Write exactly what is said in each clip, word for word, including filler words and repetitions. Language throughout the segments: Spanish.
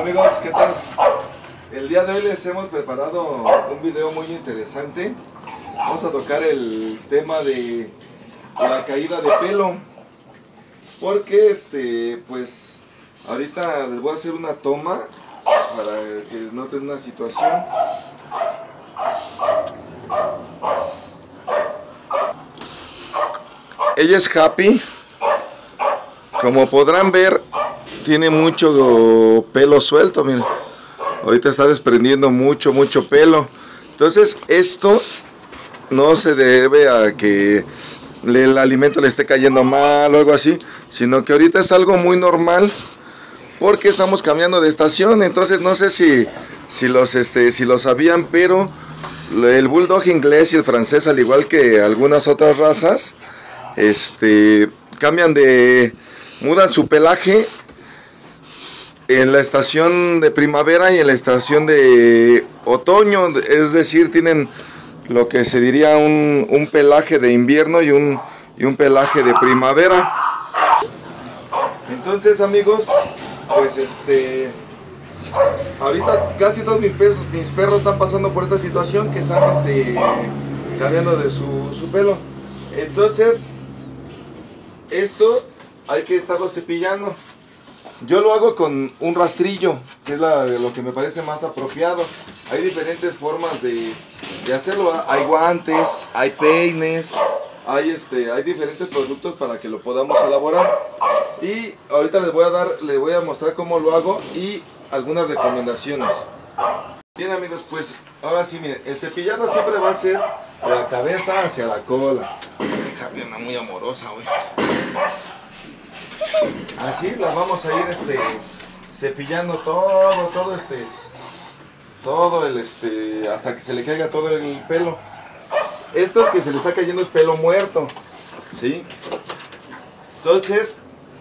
Amigos, ¿qué tal? El día de hoy les hemos preparado un video muy interesante. Vamos a tocar el tema de la caída de pelo, porque este, pues ahorita les voy a hacer una toma para que noten una situación. Ella es Happy. Como podrán ver, tiene mucho pelo suelto, miren. Ahorita está desprendiendo mucho, mucho pelo. Entonces, esto no se debe a que el alimento le esté cayendo mal o algo así, sino que ahorita es algo muy normal porque estamos cambiando de estación. Entonces, no sé si, si, los, este, si lo sabían, pero el bulldog inglés y el francés, al igual que algunas otras razas, este, cambian de... mudan su pelaje en la estación de primavera y en la estación de otoño, es decir, tienen lo que se diría un, un pelaje de invierno y un, y un pelaje de primavera. Entonces, amigos, pues este, ahorita casi todos mis perros, mis perros están pasando por esta situación, que están este, cambiando de su, su pelo. Entonces, esto hay que estarlo cepillando. Yo lo hago con un rastrillo, que es la, lo que me parece más apropiado. Hay diferentes formas de, de hacerlo. Hay guantes, hay peines, hay, este, hay diferentes productos para que lo podamos elaborar. Y ahorita les voy a dar, les voy a mostrar cómo lo hago y algunas recomendaciones. Bien, amigos, pues ahora sí, miren, el cepillado siempre va a ser de la cabeza hacia la cola. Déjame una muy amorosa, güey. Así las vamos a ir este, cepillando todo, todo este, todo el este, hasta que se le caiga todo el pelo. Esto que se le está cayendo es pelo muerto, ¿sí? Entonces,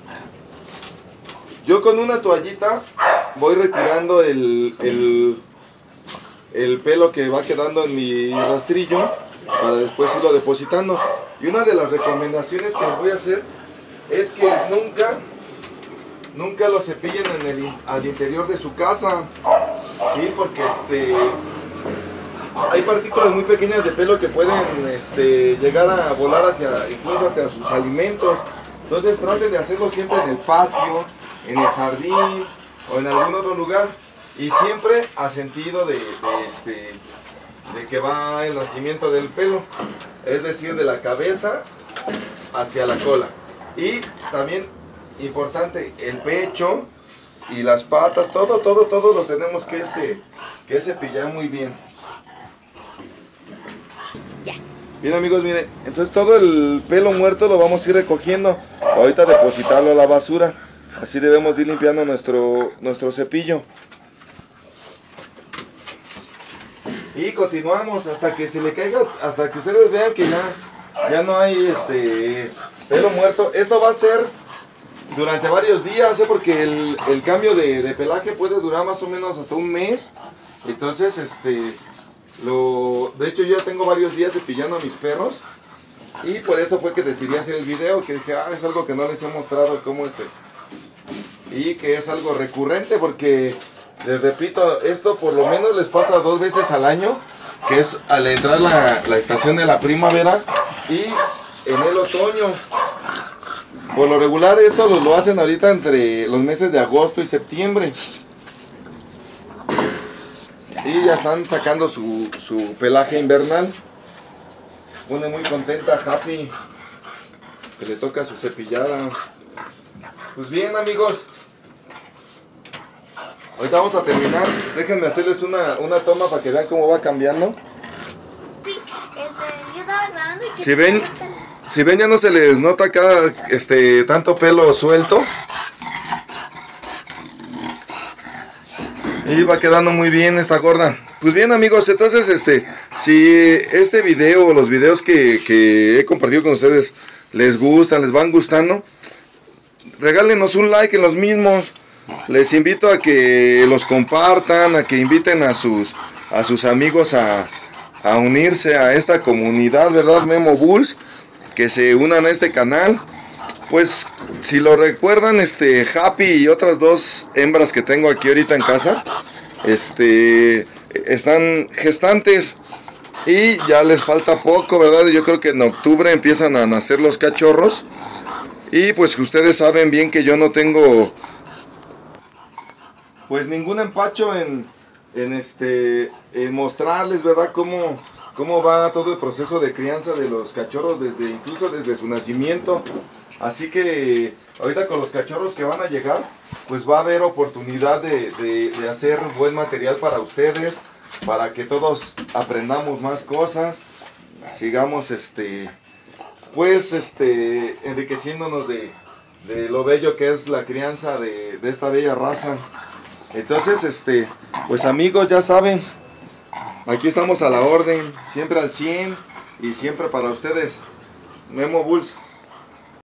yo con una toallita voy retirando el, el, el pelo que va quedando en mi rastrillo para después irlo depositando. Y una de las recomendaciones que les voy a hacer es que nunca, nunca lo cepillen en el, al interior de su casa, ¿sí? Porque este, hay partículas muy pequeñas de pelo que pueden este, llegar a volar hacia, incluso hacia sus alimentos. Entonces traten de hacerlo siempre en el patio, en el jardín o en algún otro lugar, y siempre a sentido de, de, este, de que va el nacimiento del pelo, es decir, de la cabeza hacia la cola. Y también importante, el pecho y las patas, todo, todo, todo lo tenemos que, este, que cepillar muy bien. Ya. Bien, amigos, miren, entonces todo el pelo muerto lo vamos a ir recogiendo, ahorita depositarlo a la basura. Así debemos ir limpiando nuestro, nuestro cepillo. Y continuamos hasta que se le caiga, hasta que ustedes vean que ya, ya no hay este pelo muerto. Esto va a ser durante varios días, ¿eh? Porque el, el cambio de, de pelaje puede durar más o menos hasta un mes. Entonces, este, lo, de hecho yo ya tengo varios días cepillando a mis perros, y por eso fue que decidí hacer el video, que dije, ah, es algo que no les he mostrado cómo este, y que es algo recurrente, porque les repito, esto por lo menos les pasa dos veces al año, que es al entrar la, la estación de la primavera y en el otoño. Por lo regular esto lo, lo hacen ahorita entre los meses de agosto y septiembre. Y ya están sacando su, su pelaje invernal. Pone muy contenta Happy, que le toca su cepillada. Pues bien, amigos, ahorita vamos a terminar. Déjenme hacerles una, una toma para que vean cómo va cambiando. Sí, este, yo estaba grabando y que Si ven, si ven, ya no se les nota acá este, tanto pelo suelto. Y va quedando muy bien esta gorda. Pues bien, amigos, entonces este, si este video o los videos que, que he compartido con ustedes les gustan, les van gustando, regálenos un like en los mismos. Les invito a que los compartan, a que inviten a sus, a sus amigos a, a unirse a esta comunidad, ¿verdad? Memo Bulls, que se unan a este canal. Pues si lo recuerdan, este Happy y otras dos hembras que tengo aquí ahorita en casa, este, están gestantes y ya les falta poco, ¿verdad? Yo creo que en octubre empiezan a nacer los cachorros y pues ustedes saben bien que yo no tengo pues ningún empacho en, en este, en mostrarles, ¿verdad? Cómo, cómo va todo el proceso de crianza de los cachorros desde, incluso desde su nacimiento. Así que ahorita con los cachorros que van a llegar, pues va a haber oportunidad de, de, de hacer buen material para ustedes, para que todos aprendamos más cosas, sigamos este, pues este, enriqueciéndonos de, de lo bello que es la crianza de, de esta bella raza. Entonces, este, pues amigos, ya saben, aquí estamos a la orden, siempre al cien y siempre para ustedes. Memo Bulls.